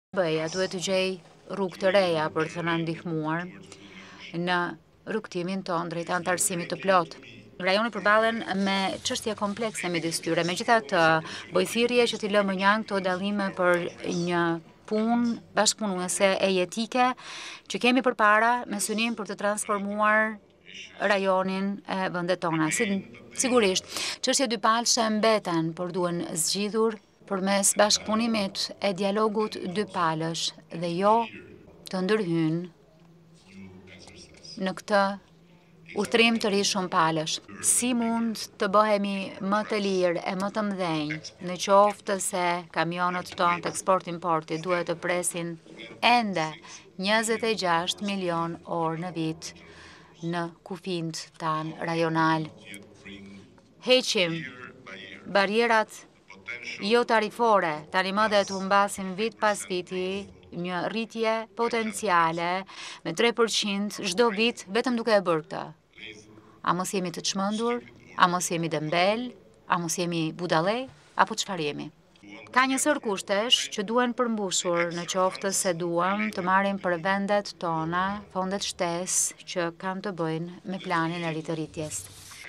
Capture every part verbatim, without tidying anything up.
Bëja duhet të gjej rrugë të reja për të na ndihmuar në rrugtimin tonë drejt anëtarësimit të plotë. Rajoni përballen me çështje komplekse midis tyre, megjithatë bëj thirrje që t'i lëmë njanë këto dallime për një punë bashkëpunuese e jetike që kemi përpara me synim për të transformuar rajonin e vendet tona. Si, sigurisht, çështje dypalëshe mbeten, por duhen zgjidhur përmes bashkëpunimit e dialogut dypalësh dhe jo të ndërhyjnë në këtë udhëtrim të ri shumë palësh. Si mund të bëhemi më të lirë e më të mëdhenj, në qoftë se kamionët tonë të eksport-importi duhet të presin ende njëzet e gjashtë milion orë në vit në kufind tanë rajonal. Heqim barierat jo tarifore, tani më dhe të humbasim vit pas viti një rritje potenciale me tre përqind çdo vit vetëm duke e bërë këtë. A mos jemi të çmendur, a mos jemi dembel, a mos jemi budallë, apo çfarë jemi? Ka një sër kushtesh që duhen përmbushur në qoftë se duam të marrim për vendet tona fondet shtesë që kanë të bëjnë me planin e rritëritjes.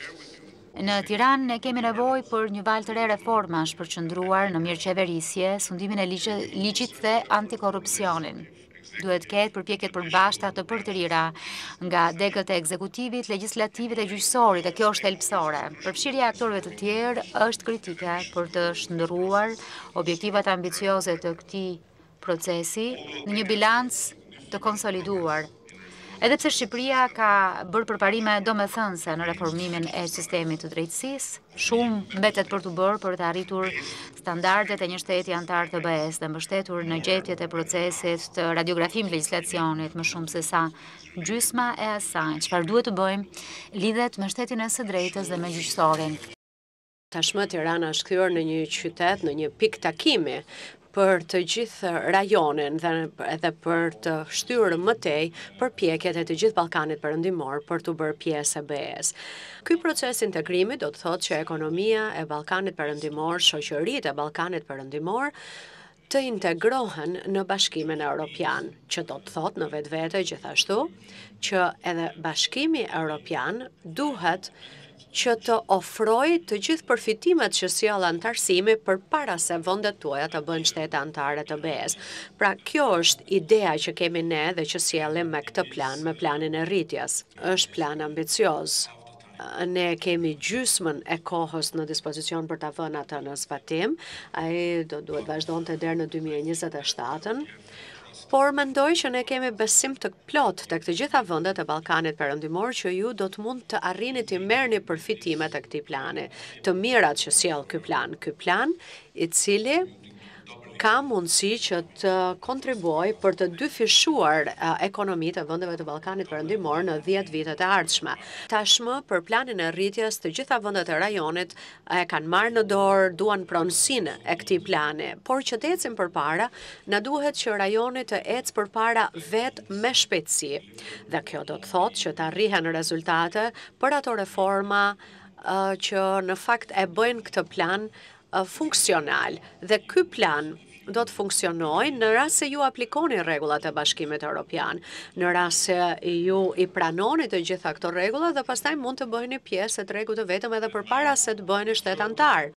Në Tiranë ne kemi nevojë për një valë të re reformash për qëndruar në mirëqeverisje, sundimin e ligjit dhe antikorrupsionin. Duhet ketë përpjekjet përbashkëta të përtërira nga degët e ekzekutivit, legjislativit e gjyqësorit, dhe kjo është thelbësore. Përfshirja e aktorëve të tjerë është kritike për të shndërruar objektivat ambicioze të këtij procesi në një bilanc të konsoliduar. Edhe pse Shqipëria ka bërë përparime domethënëse në reformimin e sistemit të drejtësisë, shumë mbetet për të bërë për të arritur standardet e një shteti antar të B E-s dhe mbështetur në gjetjet e procesit të radiografimit legjislacionit më shumë se sa gjysma e asaj. Çfarë duhet të bëjmë lidhet me shtetin e së drejtës dhe me gjyqësorin. Tashmë Tirana është kthyer në një qytet, në një pikë takimi për të gjithë rajonin dhe edhe për të shtyrë më tej përpjekjet e të gjithë Ballkanit perëndimor për të bërë pjesë e B E-s. Ky proces integrimi do të thotë që ekonomia e Ballkanit perëndimor, shoqëritë e Ballkanit perëndimor të integrohen në Bashkimin Evropian, që do të thotë në vetvete gjithashtu që edhe Bashkimi Evropian duhet që të ofroj të gjithë përfitimet që sjell antarësimi përpara se vendet tuaja të bëjnë shtete anëtare të B E-s. Pra kjo është idea që kemi ne dhe që sjellim me këtë plan, me planin e rritjes. Është plan ambicioz. Ne kemi gjysmën e kohës në dispozicion për ta vënë atë në zbatim. Ai do duhet vazhdonte deri në dy mijë e njëzet e shtatën. Por mendoj që ne kemi besim të plot tek të gjitha vendet e Ballkanit perëndimor që ju do të mund të arrini të merrni përfitimet e këtij plani, të mirat që sjell ky plan, ky plan i cili ka mundësi që të kontribuoj për të dyfishuar uh, ekonomitë e vendeve të Ballkanit perëndimor në dhjetë vitet e ardhshme. Tashmë për planin e rritjes të gjitha vendet e rajonit e kanë marrë në dorë, duan pronësinë e këtij plani, por që të ecim përpara, na duhet që rajoni të ecë përpara vetë me shpejtësi. Dhe kjo do të thotë që të arrihen rezultate për ato reforma uh, që në fakt e bëjnë këtë plan uh, funksional. Dhe ky plan do të funksionojë në rast se ju aplikoni rregullat e Bashkimit Evropian, në rast se ju i pranoni të gjitha këto rregulla dhe pastaj mund të bëheni pjesë e tregut të vetëm edhe përpara se të bëheni shtet antar.